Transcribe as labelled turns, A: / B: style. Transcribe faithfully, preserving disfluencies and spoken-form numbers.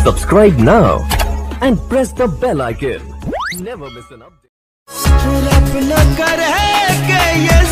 A: Subscribe now and press the bell icon. Never miss an update.